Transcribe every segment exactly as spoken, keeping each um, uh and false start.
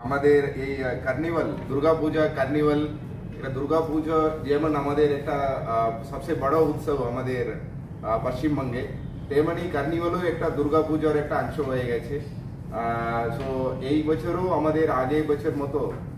আমাদের এই carnival Durga Puja carnival এটা দুর্গাপূজা যেমন আমাদের একটা সবচেয়ে বড় উৎসব আমাদের পশ্চিমবঙ্গে, তেমনি কার্নিভালও একটা দুর্গাপূজার একটা অংশ হয়ে গেছে। সো এই বছরও আমাদের আগে বছর মতো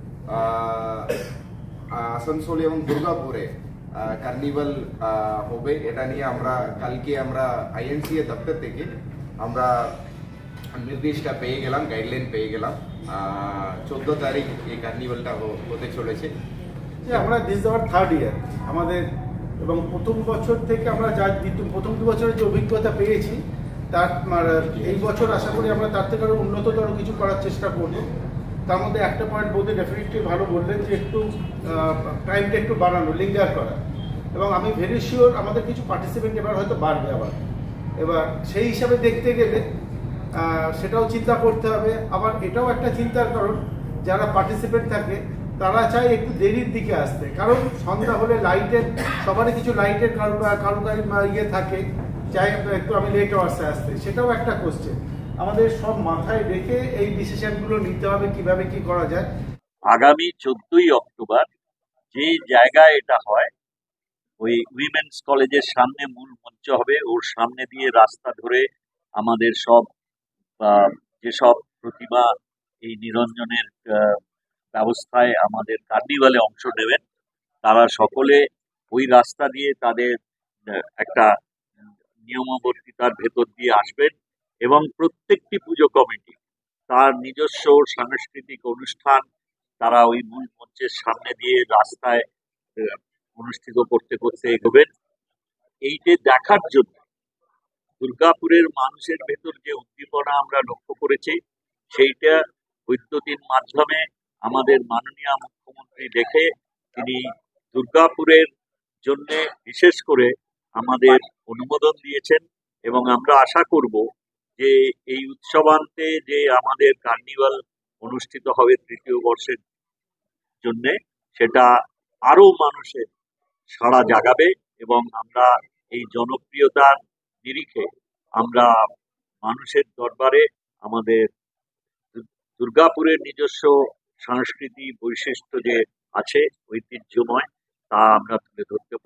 আসানসোল এবং দুর্গাপুরে কার্নিভাল হবে। এটা নিয়ে আমরা কালকে আমরা আইএনসিএ দপ্তর থেকে আমরা নির্দেশটা পেয়ে গেলাম, গাইডলাইন পেয়ে গেলাম। চোদ্দ তারিখ এই কার্নিভালটা হতে চলেছে। আমরা দিস আওয়ার থার্ড ইয়ার আমাদের, এবং প্রথম বছর থেকে আমরা যা প্রথম দু বছরের যে অভিজ্ঞতা পেয়েছি তার এই বছর আশা করি আমরা তার থেকে আরও উন্নততর কিছু করার চেষ্টা করব। তার মধ্যে একটা পয়েন্ট বলতে ডেফিনেটলি ভালো বললেন যে একটু টাইমটা একটু বাড়ানো, লিঙ্গার করা, এবং আমি ভেরি শিওর আমাদের কিছু পার্টিসিপেন্ট এবার হয়তো বাড়বে আবার। এবার সেই হিসাবে দেখতে গেলে সেটাও চিন্তা করতে হবে। আবার এটাও একটা চিন্তার কারণ, যারা পার্টিসিপেন্ট থাকে তারা চায় একটু দেরির দিকে আসতে, কারণ সন্ধ্যা হলে লাইটের সবারই কিছু লাইটের কারুকারি ইয়ে থাকে, চাই একটু আমি লেট আওয়ার্সে আসতে, সেটাও একটা কোশ্চেন। আমাদের সব মাথায় রেখে এই ডিসিশনগুলো নিতে হবে কিভাবে কি করা যায়। আগামী চোদ্দই অক্টোবর যে জায়গায় এটা হয়, ওই উইমেন্স কলেজের সামনে মূল মঞ্চ হবে, ওর সামনে দিয়ে রাস্তা ধরে আমাদের সব যেসব প্রতিমা এই নিরঞ্জনের ব্যবস্থায় আমাদের কার্নিভালে অংশ নেবেন, তারা সকলে ওই রাস্তা দিয়ে তাদের একটা নিয়মাবর্তিতার ভেতর দিয়ে আসবেন, এবং প্রত্যেকটি পুজো কমিটি তার নিজস্ব সাংস্কৃতিক অনুষ্ঠান তারা ওই মূল মঞ্চের সামনে দিয়ে রাস্তায় অনুষ্ঠিত করতে করতে এগোবেন। এইটা দেখার জন্য দুর্গাপুরের মানুষের ভেতর যে উদ্দীপনা আমরা লক্ষ্য করেছি, সেইটা বৈদ্যুতিন মাধ্যমে আমাদের মাননীয় মুখ্যমন্ত্রী দেখে তিনি দুর্গাপুরের জন্য বিশেষ করে আমাদের অনুমোদন দিয়েছেন, এবং আমরা আশা করব যে এই উৎসবান্তে যে আমাদের কার্নিভাল অনুষ্ঠিত হবে তৃতীয় বর্ষের জন্য, সেটা আরো মানুষের সাড়া জাগাবে, এবং আমরা এই জনপ্রিয়তার নিরিখে আমরা মানুষের দরবারে আমাদের দুর্গাপুরের নিজস্ব সংস্কৃতি বৈশিষ্ট্য যে আছে ঐতিহ্যময়, তা আমরা তুলে ধরতে